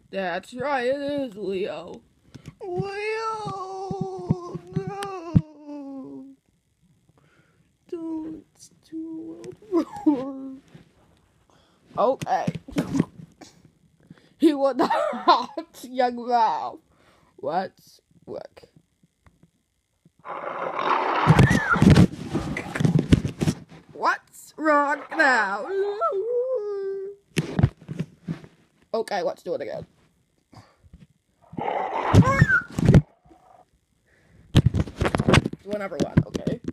That's right, it is Leo. Leo! No! Don't do World War. Okay. He will not, young Ralph. Let's look. What's wrong now? Okay, let's do it again. Whenever one, okay?